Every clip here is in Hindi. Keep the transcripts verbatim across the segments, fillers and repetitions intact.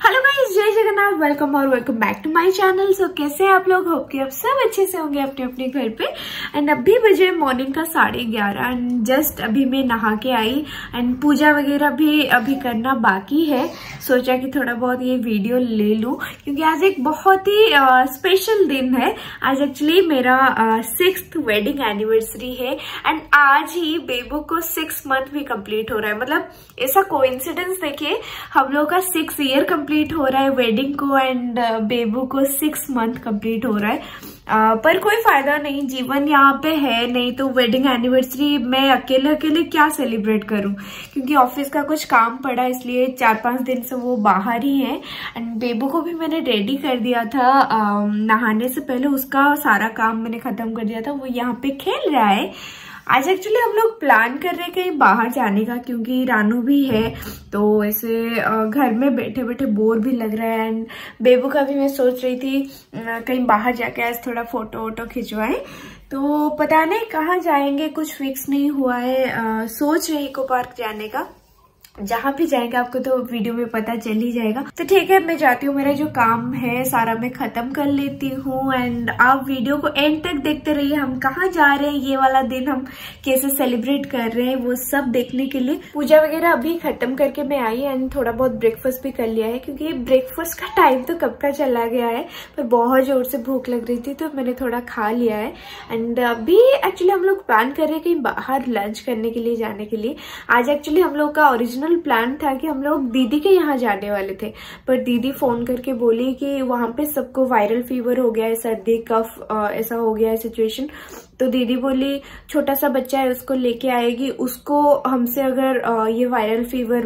हेलो गाइस, जय जगन्नाथ, वेलकम और welcome back to my channel. So कैसे हैं आप लोग? होप कि आप सब अच्छे से होंगे अपने अपने घर पे। एंड अभी बजे मॉर्निंग का साढ़े ग्यारह एंड जस्ट अभी मैं नहा के आई एंड पूजा वगैरह भी अभी करना बाकी है। सोचा कि थोड़ा बहुत ये वीडियो ले लूं क्योंकि आज एक बहुत ही स्पेशल दिन है। आज एक्चुअली मेरा सिक्स्थ वेडिंग एनिवर्सरी है एंड आज ही बेबू को सिक्स मंथ भी कंप्लीट हो रहा है। मतलब ऐसा कोइंसिडेंस देखिए, हम लोग का सिक्स ईयर कंप्लीट हो रहा है वेडिंग को एंड बेबू को सिक्स मंथ कंप्लीट हो रहा है। uh, पर कोई फायदा नहीं, जीवन यहाँ पे है नहीं तो वेडिंग एनिवर्सरी मैं अकेले अकेले क्या सेलिब्रेट करूं, क्योंकि ऑफिस का कुछ काम पड़ा इसलिए चार पांच दिन से वो बाहर ही है। एंड बेबू को भी मैंने रेडी कर दिया था, uh, नहाने से पहले उसका सारा काम मैंने खत्म कर दिया था। वो यहाँ पे खेल रहा है। आज एक्चुअली हम लोग प्लान कर रहे हैं कहीं बाहर जाने का, क्योंकि रानू भी है तो ऐसे घर में बैठे बैठे बोर भी लग रहा है। एंड बेबू का भी मैं सोच रही थी कहीं बाहर जाके आज थोड़ा फोटो वोटो खिंचवाएं, तो पता नहीं कहाँ जाएंगे, कुछ फिक्स नहीं हुआ है। आ, सोच रहे इको पार्क जाने का। जहां भी जाएंगे आपको तो वीडियो में पता चल ही जाएगा। तो ठीक है, मैं जाती हूँ, मेरा जो काम है सारा मैं खत्म कर लेती हूँ एंड आप वीडियो को एंड तक देखते रहिए। हम कहाँ जा रहे हैं, ये वाला दिन हम कैसे सेलिब्रेट कर रहे हैं, वो सब देखने के लिए। पूजा वगैरह अभी खत्म करके मैं आई एंड थोड़ा बहुत ब्रेकफास्ट भी कर लिया है, क्योंकि ब्रेकफास्ट का टाइम तो कब का चला गया है, पर बहुत जोर से भूख लग रही थी तो मैंने थोड़ा खा लिया है। एंड अभी एक्चुअली हम लोग प्लान कर रहे हैं कहीं बाहर लंच करने के लिए जाने के लिए। आज एक्चुअली हम लोग का ओरिजिनल प्लान था कि हम लोग दीदी के यहाँ जाने वाले थे, पर दीदी फोन करके बोली कि वहां पे सबको वायरल फीवर हो गया है, सर्दी कफ ऐसा हो गया है सिचुएशन। तो दीदी बोली छोटा सा बच्चा है उसको लेके आएगी, उसको हमसे अगर ये वायरल फीवर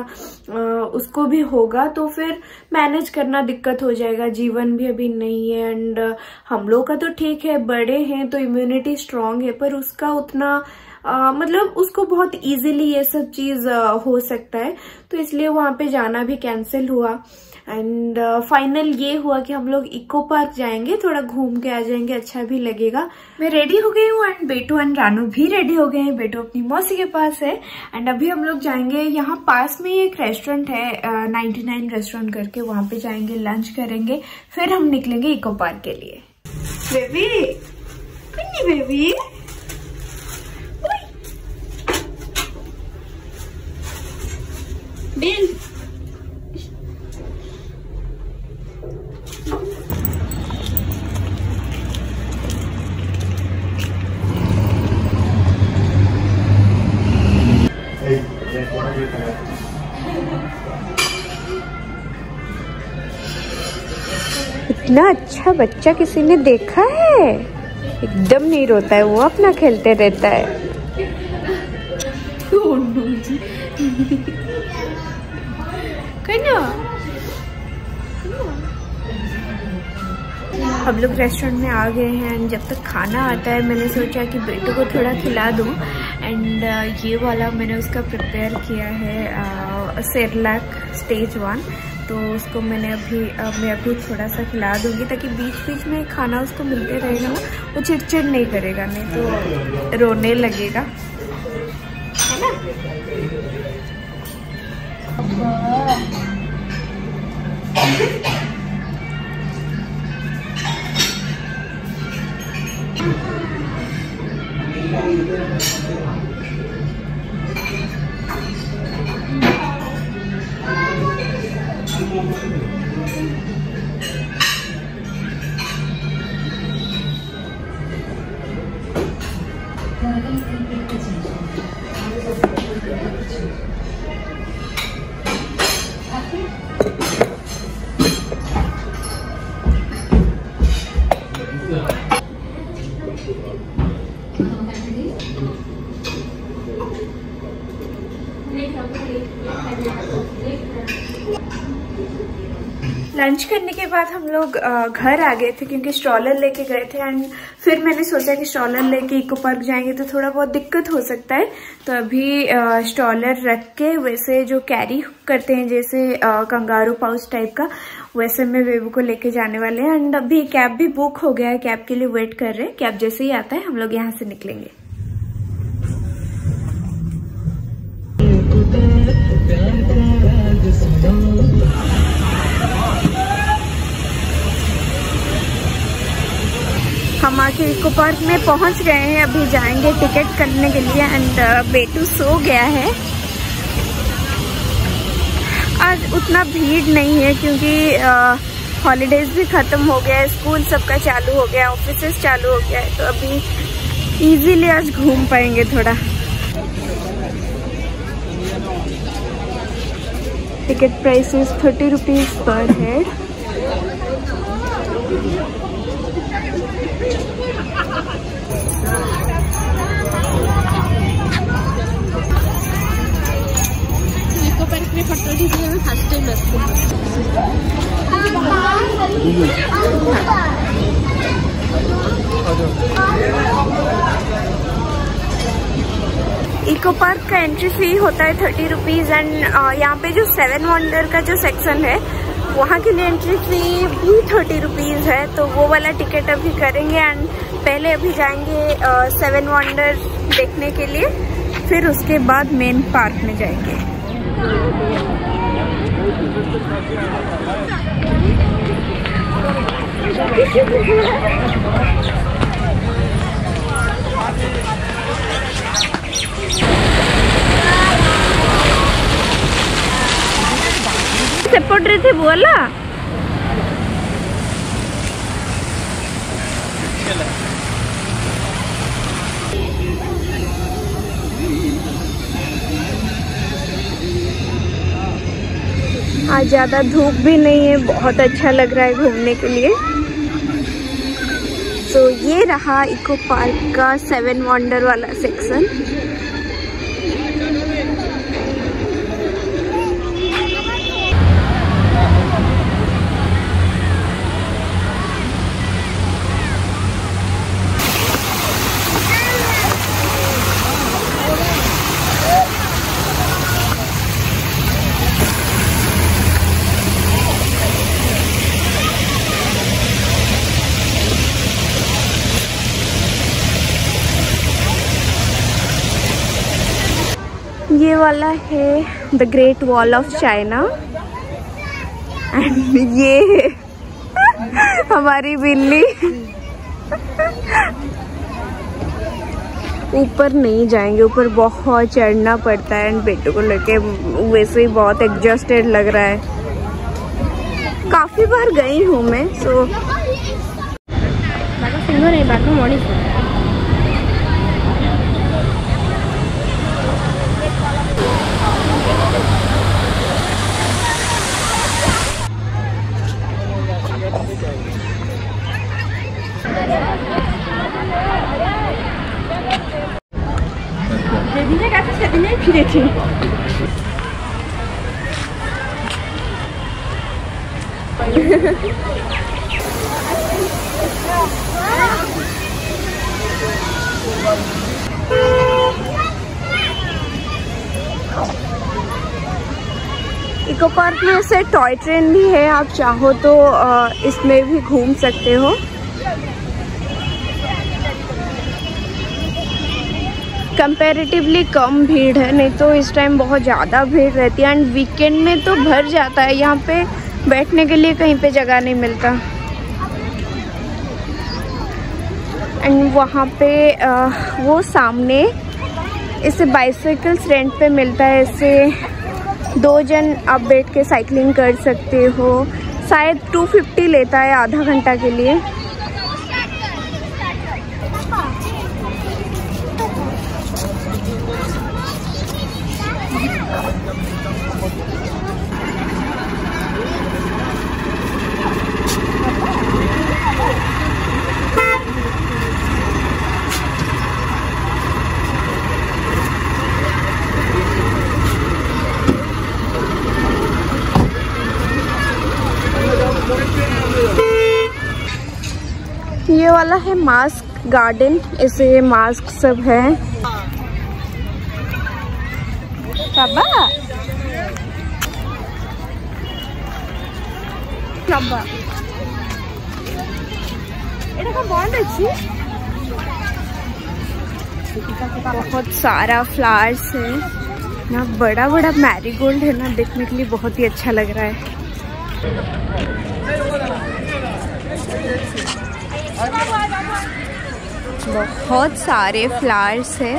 वगैरह उसको भी होगा तो फिर मैनेज करना दिक्कत हो जाएगा, जीवन भी अभी नहीं है। एंड हम लोग का तो ठीक है, बड़े हैं तो इम्यूनिटी स्ट्रांग है, पर उसका उतना Uh, मतलब उसको बहुत इजीली ये सब चीज uh, हो सकता है, तो इसलिए वहां पे जाना भी कैंसिल हुआ। एंड फाइनल uh, ये हुआ कि हम लोग इको पार्क जाएंगे, थोड़ा घूम के आ जाएंगे, अच्छा भी लगेगा। मैं रेडी हो गई हूँ एंड बेटू एंड रानू भी रेडी हो गए हैं। बेटू अपनी मौसी के पास है एंड अभी हम लोग जाएंगे, यहाँ पास में एक रेस्टोरेंट है नाइन्टी नाइन रेस्टोरेंट करके, वहां पे जाएंगे, लंच करेंगे, फिर हम निकलेंगे इको पार्क के लिए। बेबी कुन्नी बेबी बिल इतना अच्छा बच्चा किसी ने देखा है? एकदम नहीं रोता है वो, अपना खेलते रहता है। हम लोग रेस्टोरेंट में आ गए हैं एंड जब तक खाना आता है मैंने सोचा कि बेटू को थोड़ा खिला दूं। एंड ये वाला मैंने उसका प्रिपेयर किया है सेरेलैक स्टेज वन, तो उसको मैंने अभी मैं अभी थोड़ा सा खिला दूंगी ताकि बीच बीच में खाना उसको मिलते रहेगा ना, वो चिड़चिड़ नहीं करेगा, नहीं तो रोने लगेगा, है ना? लंच करने के बाद हम लोग घर आ गए थे, क्योंकि स्ट्रॉलर लेके गए थे एंड फिर मैंने सोचा कि स्ट्रॉलर लेके इको पार्क जाएंगे तो थोड़ा बहुत दिक्कत हो सकता है, तो अभी स्ट्रॉलर रख के वैसे जो कैरी करते हैं जैसे कंगारू पाउच टाइप का, वैसे मैं बेबू को लेके जाने वाले हैं। एंड अभी कैब भी बुक हो गया है, कैब के लिए वेट कर रहे हैं। कैब जैसे ही आता है हम लोग यहाँ से निकलेंगे। हम आके इको पार्क में पहुंच गए हैं। अभी जाएंगे टिकट करने के लिए एंड बेटू सो गया है। आज उतना भीड़ नहीं है क्योंकि हॉलीडेज भी ख़त्म हो गया है, स्कूल सबका चालू हो गया, ऑफिसेस चालू हो गया है, तो अभी इजीली आज घूम पाएंगे थोड़ा। Ticket price is thirty rupees per head. Eco park में फोटो खींचने में फर्स्ट टाइम इको पार्क का एंट्री फी होता है थर्टी रुपीज़ एंड यहाँ पे जो सेवन वंडर का जो सेक्शन है वहाँ के लिए एंट्री फी भी थर्टी रुपीज़ है, तो वो वाला टिकट अभी करेंगे एंड पहले अभी जाएंगे सेवन वंडर देखने के लिए, फिर उसके बाद मेन पार्क में जाएंगे। सेपट रहे थे बोला आज ज्यादा धूप भी नहीं है, बहुत अच्छा लग रहा है घूमने के लिए। तो ये रहा इको पार्क का सेवन वंडर वाला सेक्शन। ये वाला है the great wall of China and ये है हमारी बिल्ली। ऊपर नहीं जाएंगे, ऊपर बहुत चढ़ना पड़ता है एंड बेटू को लेके वैसे ही बहुत एग्जॉस्टेड लग रहा है। काफी बार गई हूँ मैं, सो সেদিনে ফিরেছি। इको पार्क में से टॉय ट्रेन भी है, आप चाहो तो इसमें भी घूम सकते हो। कंपैरेटिवली कम भीड़ है, नहीं तो इस टाइम बहुत ज़्यादा भीड़ रहती है एंड वीकेंड में तो भर जाता है। यहाँ पे बैठने के लिए कहीं पे जगह नहीं मिलता एंड वहाँ पे आ, वो सामने इसे बाइसाइकिल्स रेंट पे मिलता है, इससे दो जन आप बैठ के साइकिलिंग कर सकते हो। शायद टू फिफ्टी लेता है आधा घंटा के लिए। ये वाला है मास्क गार्डन, इसे मास्क सब है। बाबा बाबा बहुत सारा फ्लावर्स है ना, बड़ा बड़ा मैरीगोल्ड है ना, देखने के लिए बहुत ही अच्छा लग रहा है। बहुत सारे फ्लावर्स है।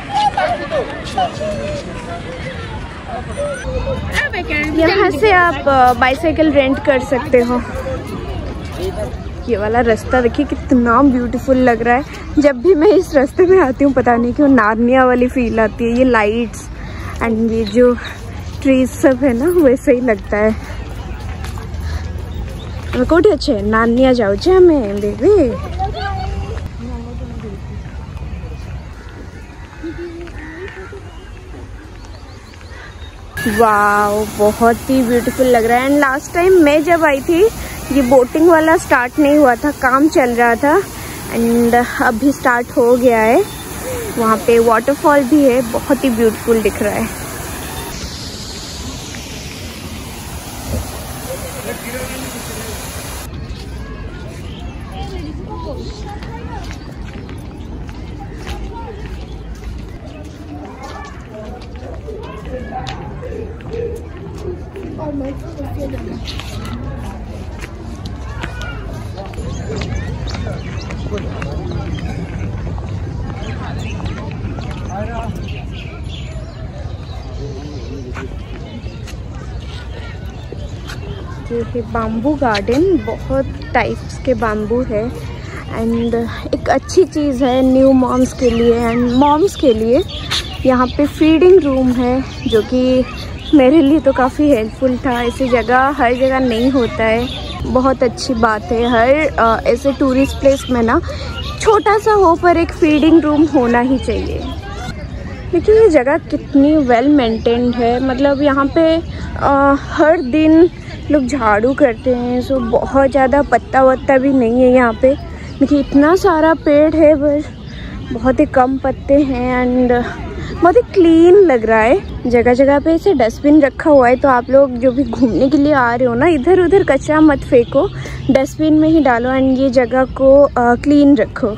यहाँ से आप बाइसाइकिल रेंट कर सकते हो। ये वाला रास्ता देखिए कितना ब्यूटीफुल लग रहा है। जब भी मैं इस रास्ते में आती हूँ पता नहीं क्यों नार्निया वाली फील आती है। ये लाइट्स एंड ये जो ट्रीज सब है ना वैसे ही लगता है। कोठी अच्छे नार्निया जाऊँ हमें बेबी। वाओ बहुत ही ब्यूटीफुल लग रहा है। एंड लास्ट टाइम मैं जब आई थी ये बोटिंग वाला स्टार्ट नहीं हुआ था, काम चल रहा था एंड अभी स्टार्ट हो गया है। वहाँ पे वाटरफॉल भी है, बहुत ही ब्यूटीफुल दिख रहा है। ये है बाम्बू गार्डन, बहुत टाइप्स के बाम्बू है एंड एक अच्छी चीज़ है न्यू मॉम्स के लिए एंड मॉम्स के लिए। यहाँ पे फीडिंग रूम है जो कि मेरे लिए तो काफ़ी हेल्पफुल था। ऐसी जगह हर जगह नहीं होता है, बहुत अच्छी बात है। हर आ, ऐसे टूरिस्ट प्लेस में ना छोटा सा हो पर एक फीडिंग रूम होना ही चाहिए। लेकिन ये जगह कितनी वेल मेंटेन्ड है, मतलब यहाँ पे आ, हर दिन लोग झाड़ू करते हैं। सो बहुत ज़्यादा पत्ता वत्ता भी नहीं है यहाँ पे। देखिए इतना सारा पेड़ है पर बहुत ही कम पत्ते हैं एंड बहुत ही क्लीन लग रहा है। जगह जगह पे ऐसे डस्टबिन रखा हुआ है, तो आप लोग जो भी घूमने के लिए आ रहे हो ना इधर उधर कचरा मत फेंको, डस्टबिन में ही डालो एंड ये जगह को आ, क्लीन रखो।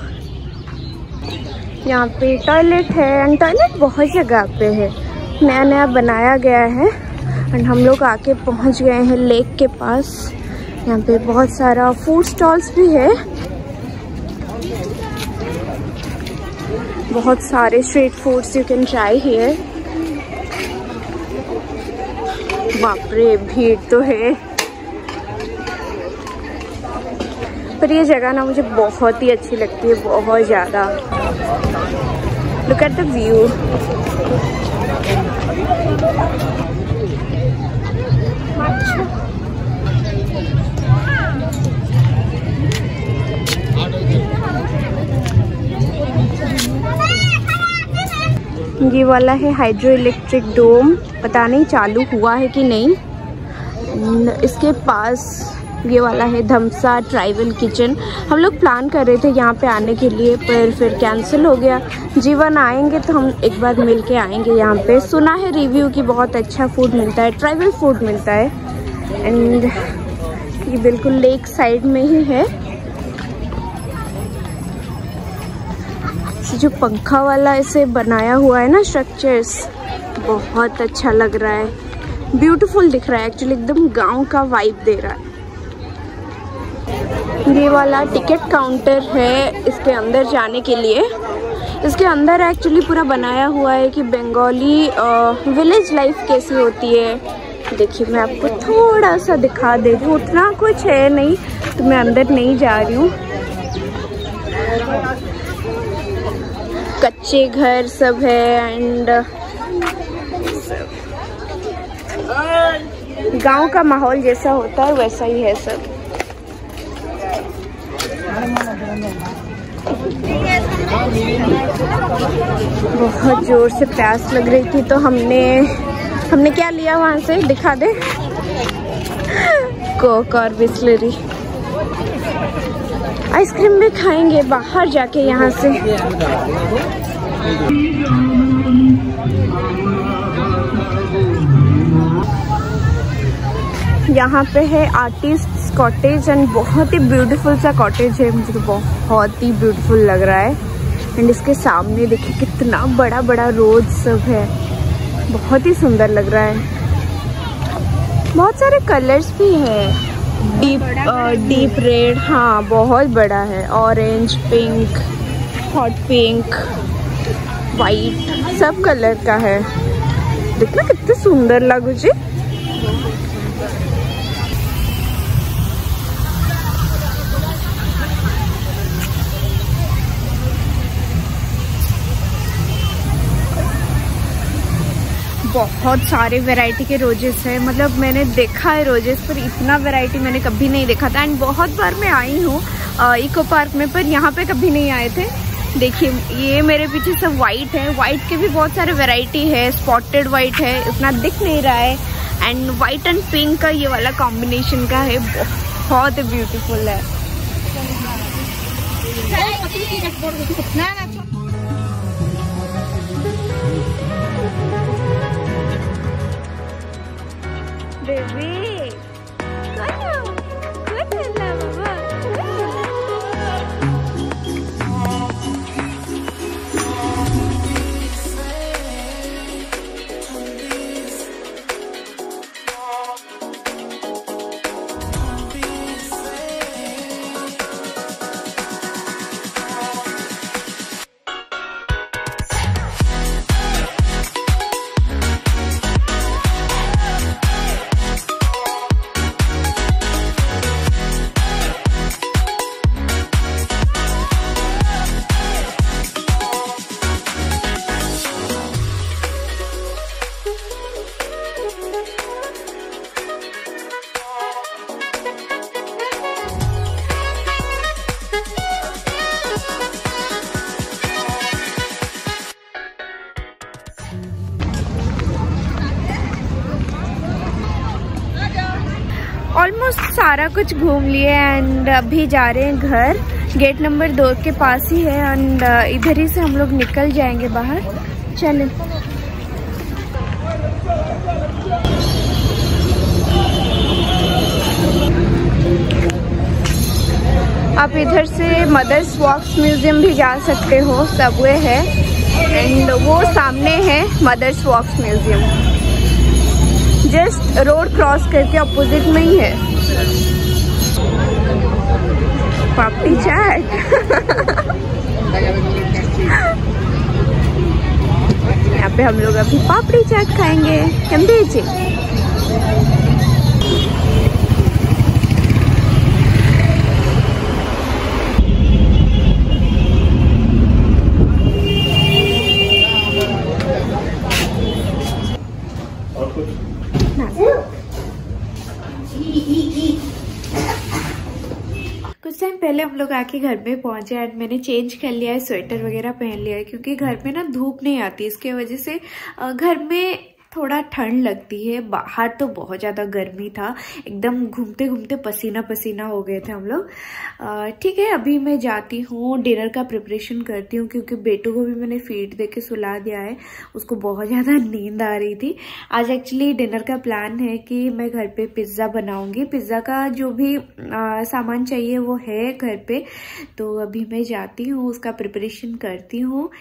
यहाँ पे टॉयलेट है एंड टॉयलेट बहुत जगह पे है, नया नया बनाया गया है। एंड हम लोग आके पहुँच गए हैं लेक के पास। यहाँ पे बहुत सारा फूड स्टॉल्स भी है, बहुत सारे street foods you can try here. बाप रे भीड़ तो है, पर ये जगह ना मुझे बहुत ही अच्छी लगती है, बहुत ज़्यादा। Look at the view. ये वाला है हाइड्रो इलेक्ट्रिक डोम, पता नहीं चालू हुआ है कि नहीं। इसके पास ये वाला है धमसा ट्राइबल किचन। हम लोग प्लान कर रहे थे यहाँ पे आने के लिए पर फिर कैंसिल हो गया। जीवन आएंगे तो हम एक बार मिल के आएंगे यहाँ पे। सुना है रिव्यू कि बहुत अच्छा फूड मिलता है, ट्राइबल फूड मिलता है एंड ये बिल्कुल लेक साइड में ही है। जो पंखा वाला ऐसे बनाया हुआ है ना स्ट्रक्चर्स, बहुत अच्छा लग रहा है, ब्यूटीफुल दिख रहा है एक्चुअली, एकदम गांव का वाइब दे रहा है। ये वाला टिकट काउंटर है इसके अंदर जाने के लिए। इसके अंदर एक्चुअली पूरा बनाया हुआ है कि बंगाली विलेज लाइफ कैसी होती है। देखिए मैं आपको थोड़ा सा दिखा दे रही हूँ, उतना कुछ है नहीं तो मैं अंदर नहीं जा रही हूँ। कच्चे घर सब है एंड गांव का माहौल जैसा होता है वैसा ही है सब। बहुत जोर से प्यास लग रही थी तो हमने हमने क्या लिया वहां से दिखा दे, कोक और बिस्लरी। आइसक्रीम भी खाएंगे बाहर जाके यहाँ से। यहाँ पे है आर्टिस्ट कॉटेज एंड बहुत ही ब्यूटीफुल सा कॉटेज है, मुझे तो बहुत ही ब्यूटीफुल लग रहा है। एंड इसके सामने देखिए कितना बड़ा बड़ा रोड सब है, बहुत ही सुंदर लग रहा है। बहुत सारे कलर्स भी है, डीप डीप रेड, हाँ बहुत बड़ा है। Orange, pink, hot pink, white, सब कलर का है। देखना कितने सुंदर लागू जी। बहुत सारे वैरायटी के रोजेस है, मतलब मैंने देखा है रोजेस पर इतना वैरायटी मैंने कभी नहीं देखा था। एंड बहुत बार मैं आई हूँ इको पार्क में, पर यहाँ पे कभी नहीं आए थे। देखिए ये मेरे पीछे सब वाइट है, वाइट के भी बहुत सारे वैरायटी है। स्पॉटेड वाइट है, उतना दिख नहीं रहा है। एंड वाइट एंड पिंक का ये वाला कॉम्बिनेशन का है, बहुत ब्यूटीफुल है। बेबी ऑलमोस्ट सारा कुछ घूम लिए एंड अभी जा रहे हैं घर। गेट नंबर दो के पास ही है एंड इधर ही से हम लोग निकल जाएंगे बाहर। चलें। आप इधर से मदर्स वॉक्स म्यूजियम भी जा सकते हो, सबवे है एंड वो सामने है mother's wax museum. Just road cross करके अपोजिट में ही है। पापड़ी चाट यहाँ पे हम लोग अभी पापड़ी चाट खाएंगे। हम दीजिए। कुछ टाइम पहले हम लोग आके घर पे पहुंचे एंड मैंने चेंज कर लिया है, स्वेटर वगैरह पहन लिया है क्योंकि घर पे ना धूप नहीं आती, इसके वजह से घर में थोड़ा ठंड लगती है। बाहर तो बहुत ज़्यादा गर्मी था, एकदम घूमते घूमते पसीना पसीना हो गए थे हम लोग। ठीक है, अभी मैं जाती हूँ डिनर का प्रिपरेशन करती हूँ क्योंकि बेटू को भी मैंने फीड दे के सुला दिया है, उसको बहुत ज़्यादा नींद आ रही थी। आज एक्चुअली डिनर का प्लान है कि मैं घर पे पिज़्ज़ा बनाऊँगी। पिज़्ज़ा का जो भी आ, सामान चाहिए वो है घर पे, तो अभी मैं जाती हूँ उसका प्रिपरेशन करती हूँ।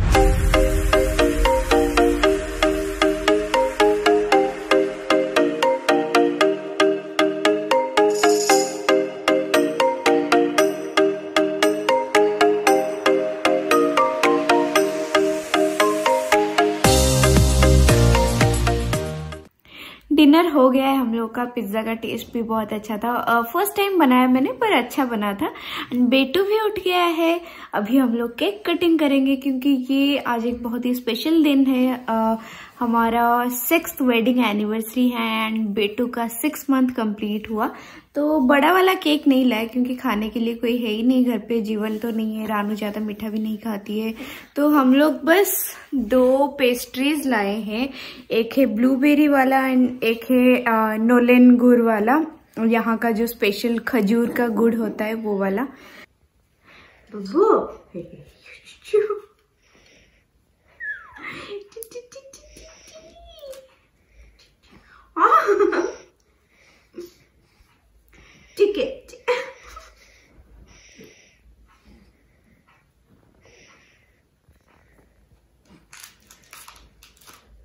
डिनर हो गया है हम लोग का। पिज्ज़ा का टेस्ट भी बहुत अच्छा था, फर्स्ट टाइम बनाया मैंने पर अच्छा बना था। बेटू भी उठ गया है, अभी हम लोग केक कटिंग करेंगे क्योंकि ये आज एक बहुत ही स्पेशल दिन है। आ, हमारा सिक्स्थ वेडिंग एनिवर्सरी है एंड बेटू का सिक्स मंथ कंप्लीट हुआ, तो बड़ा वाला केक नहीं लाए क्योंकि खाने के लिए कोई है ही नहीं घर पे। जीवन तो नहीं है, रानू ज्यादा मीठा भी नहीं खाती है, तो हम लोग बस दो पेस्ट्रीज लाए हैं। एक है ब्लूबेरी वाला एंड एक है नोलेन गुड़ वाला, यहाँ का जो स्पेशल खजूर का गुड़ होता है वो वाला। ठीक है,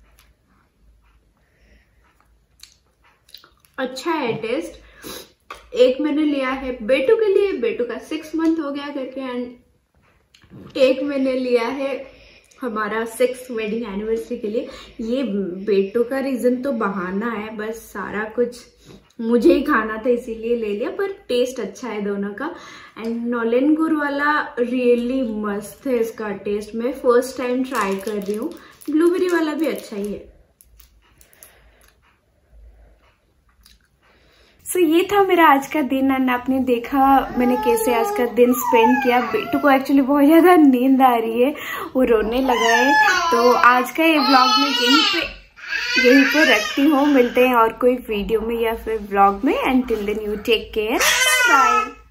अच्छा है टेस्ट। एक मैंने लिया है बेटू के लिए, बेटू का सिक्स मंथ हो गया करके, एंड एक मैंने लिया है हमारा सिक्स वेडिंग एनिवर्सरी के लिए। ये बेटू का रीजन तो बहाना है, बस सारा कुछ मुझे ही खाना था इसीलिए ले लिया, पर टेस्ट अच्छा है दोनों का। एंड नॉलेन गुड़ वाला रियली मस्त है इसका टेस्ट, मैं फर्स्ट टाइम ट्राई कर रही हूँ। ब्लूबेरी वाला भी अच्छा ही है। सो so, ये था मेरा आज का दिन, एंड आपने देखा मैंने कैसे आज का दिन स्पेंड किया। बेटू को एक्चुअली बहुत ज्यादा नींद आ रही है, वो रोने लगा है। तो आज का ये व्लॉग में यहीं पे यहीं पे रखती हूँ। मिलते हैं और कोई वीडियो में या फिर व्लॉग में, and till then you take care, bye.